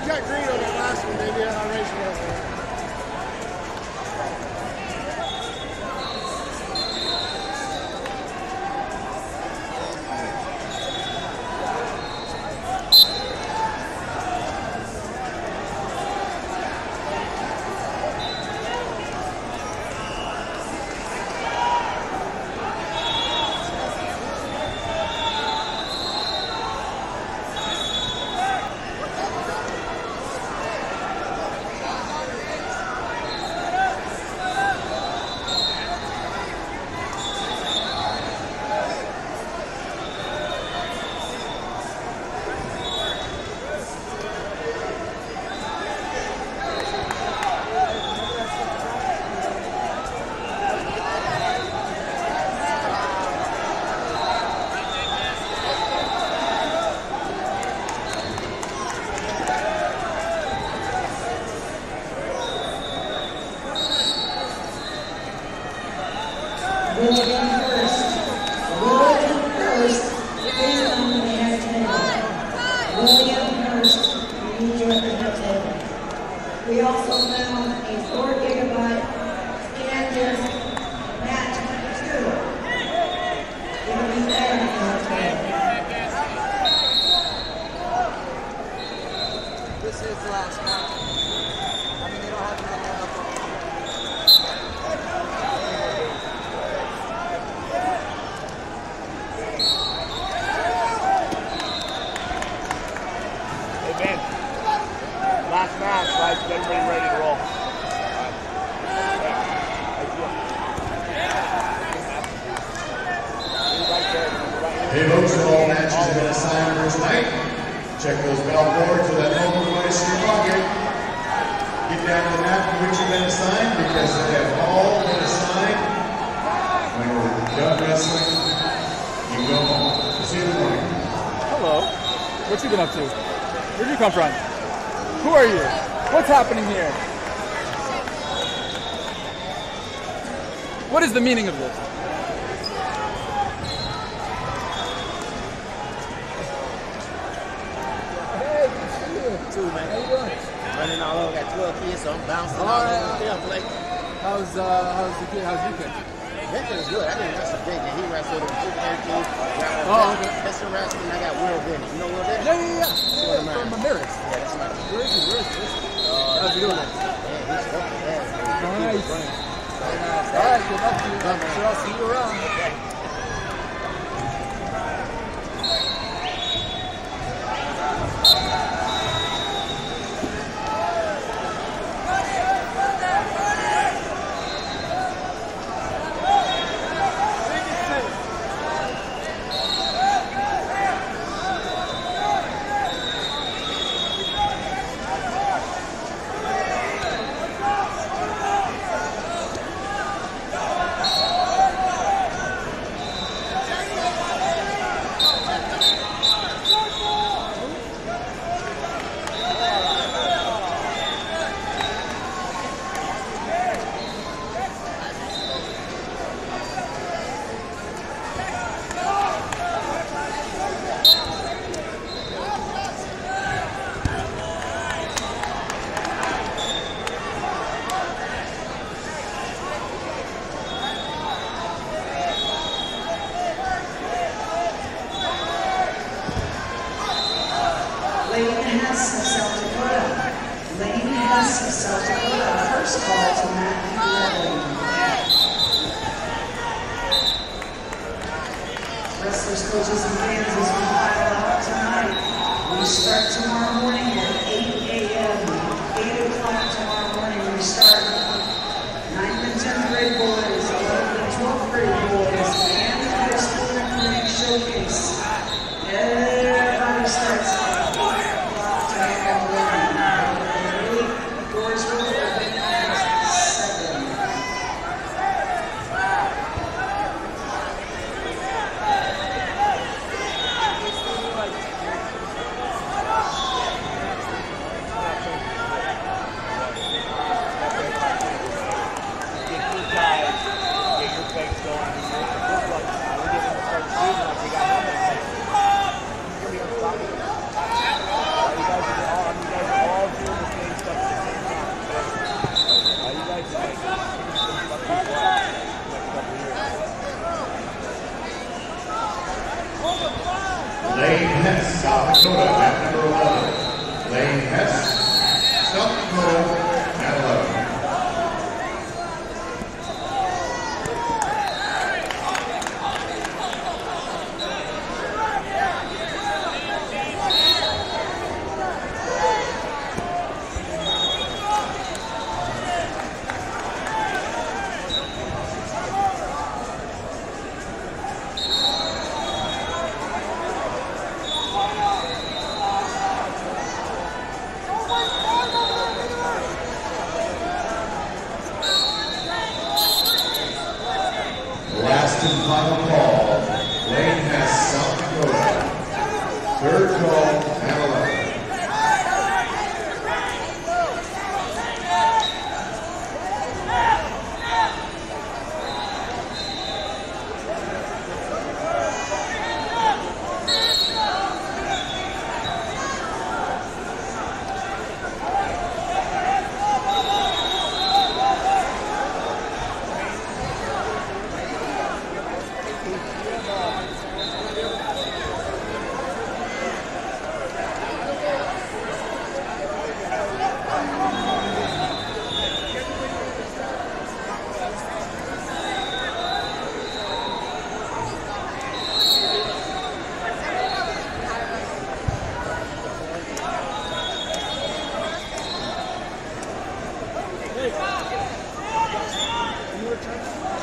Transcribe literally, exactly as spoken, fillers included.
got green on that last one, maybe I'll race it. We also found a four gigabyte scan disk Mat twenty-two. It'll be there in the table. This is the last match. I mean, they don't have another Hey, Ben. Last match, right? Get everybody ready to roll. Hey folks, all matches have been assigned for tonight. Check those bell boards with that mobile device in your pocket. Get down to the map for which you've been assigned because they have all been assigned. When we're done wrestling, you go home. See you in the morning. Hello. What you been up to? Where'd you come from? Who are you? What's happening here? What is the meaning of this? Hey, good to see you too, man. How you doing? Running all over, got twelve kids, so I'm bouncing all, all right, over the field. Like, how's uh, how's the kid? How's your kid? that kid is good. I didn't wrestle big, and he wrestled in Super thirteen. Oh, okay. That's the wrestling. I got Will Benny. You know Will Benny? Yeah, yeah, yeah. yeah. yeah from Ramirez. Yeah, that's my. Where is he? Where is he? Where is he? Uh, How's he doing? Yeah, he's fucking bad. Nice. Very nice. All right, good luck to you. I'm sure I'll see you around. Lane Hess of South Dakota. Lane Hess of South Dakota. First call to Matt eleven. Wrestlers, coaches, and fans as we file out tonight. We start tomorrow morning at eight A M eight o'clock tomorrow morning we start. ninth and tenth grade boys, eleventh and twelfth grade boys, and the high school recruiting showcase. Everybody starts at five o'clock tomorrow morning. Doors will open at seven. church?